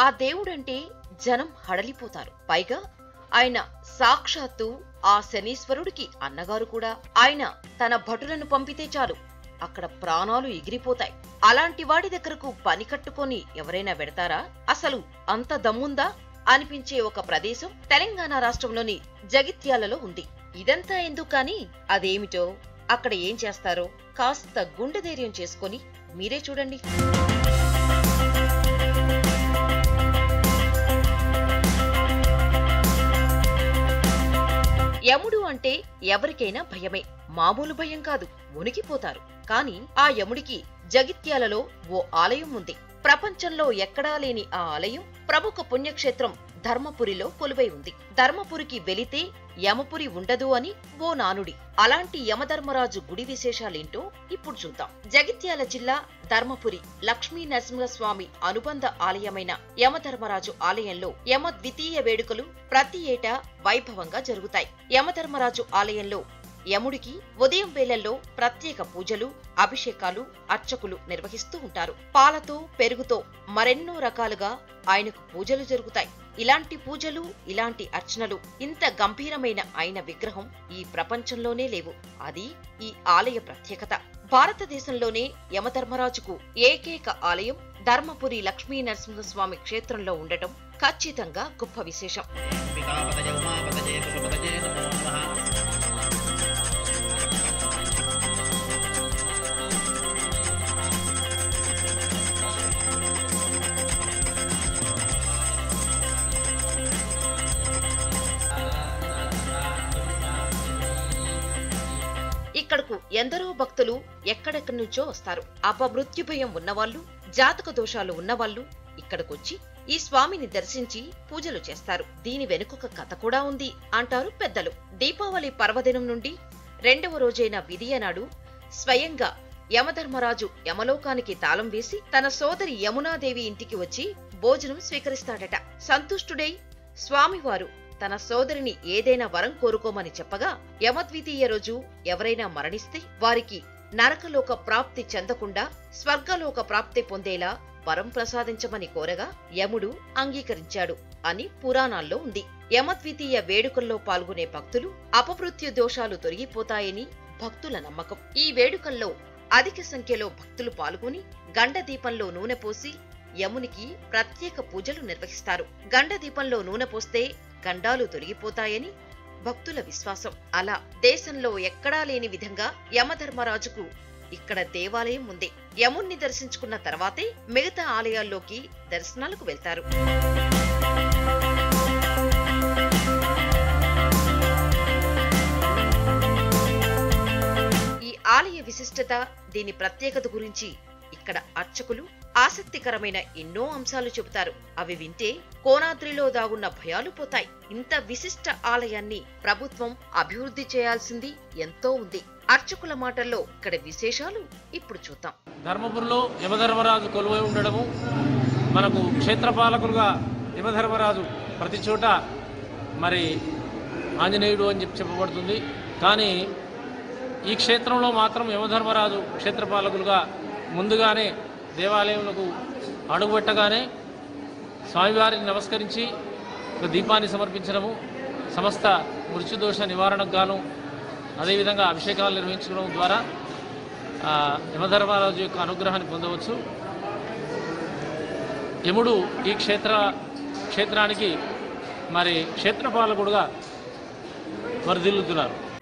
ఆ దేవుడంటే జనం హడలిపోతారు. పైగా ఆయన సాక్షాత్తు ఆ శనీశ్వరుడికి అన్నగారు కూడా. ఆయన తన భటులను పంపితే చాలు అక్కడ ప్రాణాలు ఎగిరిపోతాయి. అలాంటి వాడి దగ్గరకు పని కట్టుకొని ఎవరైనా వెడతారా? అసలు అంత దమ్ముందా అనిపించే ఒక ప్రదేశం తెలంగాణ రాష్ట్రంలోని జగిత్యాలలో ఉంది. ఇదంతా ఎందుకు కానీ అదేమిటో, అక్కడ ఏం చేస్తారో కాస్త గుండె ధైర్యం చేసుకొని మీరే చూడండి. యముడు అంటే ఎవరికైనా భయమే. మామూలు భయం కాదు, వణికిపోతారు. కానీ ఆ యముడికి జగిత్యాలలో ఓ ఆలయం ఉంది. ప్రపంచంలో ఎక్కడా లేని ఆ ఆలయం ప్రముఖ పుణ్యక్షేత్రం ధర్మపురిలో కొలువై ఉంది. ధర్మపురికి వెళితే యమపురి ఉండదు అని ఓ నానుడి. అలాంటి యమధర్మరాజు గుడి విశేషాలేంటో ఇప్పుడు చూద్దాం. జగిత్యాల జిల్లా ధర్మపురి లక్ష్మీ నరసింహస్వామి అనుబంధ ఆలయమైన యమధర్మరాజు ఆలయంలో యమ ద్వితీయ వేడుకలు ప్రతి ఏటా వైభవంగా జరుగుతాయి. యమధర్మరాజు ఆలయంలో యముడికి ఉదయం వేళల్లో ప్రత్యేక పూజలు, అభిషేకాలు అర్చకులు నిర్వహిస్తూ ఉంటారు. పాలతో, పెరుగుతో మరెన్నో రకాలుగా ఆయనకు పూజలు జరుగుతాయి. ఇలాంటి పూజలు, ఇలాంటి అర్చనలు, ఇంత గంభీరమైన ఆయన విగ్రహం ఈ ప్రపంచంలోనే లేవు. అది ఈ ఆలయ ప్రత్యేకత. భారతదేశంలోనే యమధర్మరాజుకు ఏకైక ఆలయం ధర్మపురి లక్ష్మీ నరసింహస్వామి క్షేత్రంలో ఉండటం ఖచ్చితంగా గొప్ప విశేషం. ఇక్కడకు ఎందరో భక్తులు ఎక్కడెక్కడి నుంచో వస్తారు. అపమృత్యు భయం ఉన్నవాళ్లు, జాతక దోషాలు ఉన్నవాళ్లు ఇక్కడకొచ్చి ఈ స్వామిని దర్శించి పూజలు చేస్తారు. దీని వెనుకొక కథ కూడా ఉంది అంటారు పెద్దలు. దీపావళి పర్వదినం నుండి 2వ రోజైన విదియ నాడు స్వయంగా యమధర్మరాజు యమలోకానికి తాళం వేసి తన సోదరి యమునాదేవి ఇంటికి వచ్చి భోజనం స్వీకరిస్తాడట. సంతుష్టుడై స్వామివారు తన సోదరిని ఏదైనా వరం కోరుకోమని చెప్పగా, యమద్వితీయ రోజు ఎవరైనా మరణిస్తే వారికి నరకలోక ప్రాప్తి చెందకుండా స్వర్గలోక ప్రాప్తి పొందేలా వరం ప్రసాదించమని కోరగా యముడు అంగీకరించాడు అని పురాణాల్లో ఉంది. యమద్వితీయ వేడుకల్లో పాల్గొనే భక్తులు అపమృత్యు దోషాలు తొలగిపోతాయని భక్తుల నమ్మకం. ఈ వేడుకల్లో అధిక సంఖ్యలో భక్తులు పాల్గొని గండదీపంలో నూనె పోసి యమునికి ప్రత్యేక పూజలు నిర్వహిస్తారు. గండదీపంలో నూనె పోస్తే గండాలు తొలగిపోతాయని భక్తుల విశ్వాసం. అలా దేశంలో ఎక్కడా లేని విధంగా యమధర్మరాజుకు ఇక్కడ దేవాలయం ఉంది. యముణ్ణి దర్శించుకున్న తర్వాతే మిగతా ఆలయాల్లోకి దర్శనాలకు వెళ్తారు. ఈ ఆలయ విశిష్టత, దీని ప్రత్యేకత గురించి ఇక్కడ అర్చకులు ఆసక్తికరమైన ఎన్నో అంశాలు చెబుతారు. అవి వింటే కోనాద్రిలో దాగున్న భయాలు పోతాయి. ఇంత విశిష్ట ఆలయాన్ని ప్రభుత్వం అభివృద్ధి చేయాల్సింది ఎంతో ఉంది. అర్చకుల మాటల్లో ఇక్కడ విశేషాలు ఇప్పుడు చూద్దాం. ధర్మపురిలో యమధర్మరాజు కొలువై ఉండడము, మనకు క్షేత్రపాలకులుగా యమధర్మరాజు ప్రతి చోట మరి ఆంజనేయుడు అని చెప్పబడుతుంది. కానీ ఈ క్షేత్రంలో మాత్రం యమధర్మరాజు క్షేత్రపాలకులుగా ముందుగానే దేవాలయంలో అడుగుపెట్టగానే స్వామివారిని నమస్కరించి ఒక దీపాన్ని సమర్పించడము, సమస్త మృత్యుదోష నివారణకు గాను అదేవిధంగా అభిషేకాలు నిర్వహించడం ద్వారా యమధర్మరాజు యొక్క అనుగ్రహాన్ని పొందవచ్చు. యముడు ఈ క్షేత్రానికి మరి క్షేత్రపాలకుడుగా వర్ధిల్లుతున్నారు.